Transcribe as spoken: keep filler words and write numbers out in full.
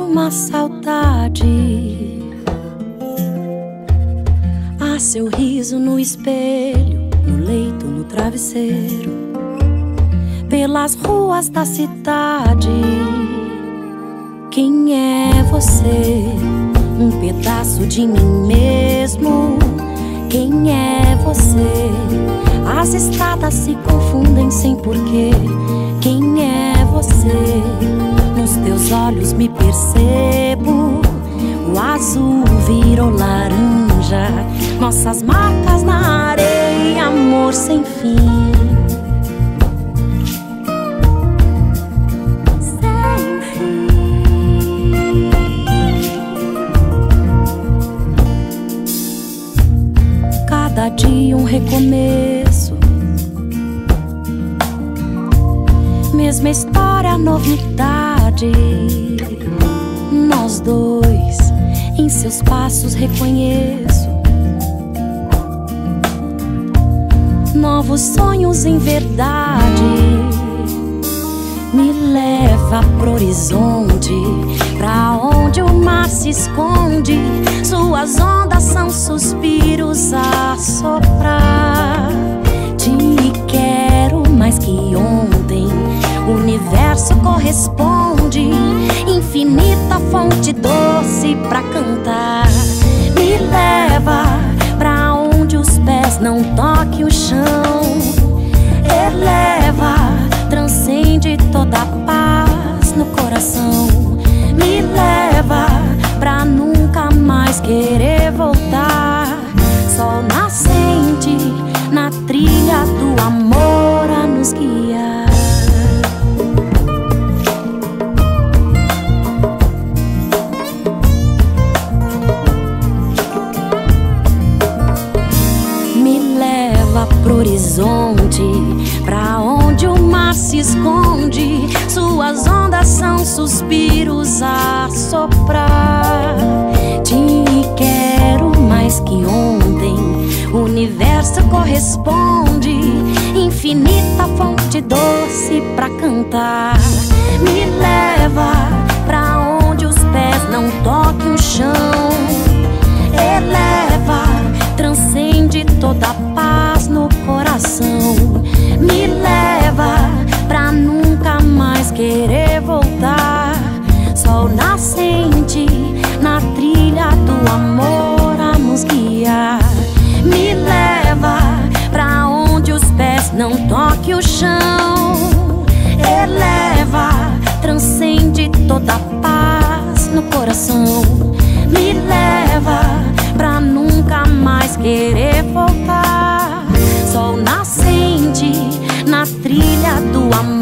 uma saudade. Ah, seu riso no espelho, no leito, no travesseiro, pelas ruas da cidade. Quem é você? Um pedaço de mim mesmo. Quem é você? As estradas se confundem sem porquê. Quem é você? Nos teus olhos me percebo. O azul virou laranja, nossas marcas na areia, amor sem fim. Sem fim. Cada dia um recomeço, mesma história, novidade. Nós dois, em seus passos reconheço novos sonhos em verdade. Me leva pro horizonte, pra onde o mar se esconde. Suas ondas são suspiros a soprar. Te quero mais que ontem, o universo corresponde. Infinita fonte doce pra cantar. Me leva pra onde os pés não toquem o chão. Eleva, transcende toda a paz no coração. Me leva pra nunca mais querer voltar. Sol nascente na trilha do amor a nos guiar. Pro horizonte, pra onde o mar se esconde. Suas ondas são suspiros a soprar. Te quero mais que ontem, o universo corresponde. Infinita fonte doce pra cantar. Me leva pra onde os pés não toquem o chão. Eleva, transcende toda a paz no coração. Me leva pra nunca mais querer voltar. Sol nascente na trilha do amor a nos guiar. Me leva pra onde os pés não toquem o chão. Eleva, transcende toda a paz no coração. Me leva pra nunca mais querer voltar. Sol nascente na trilha do amor.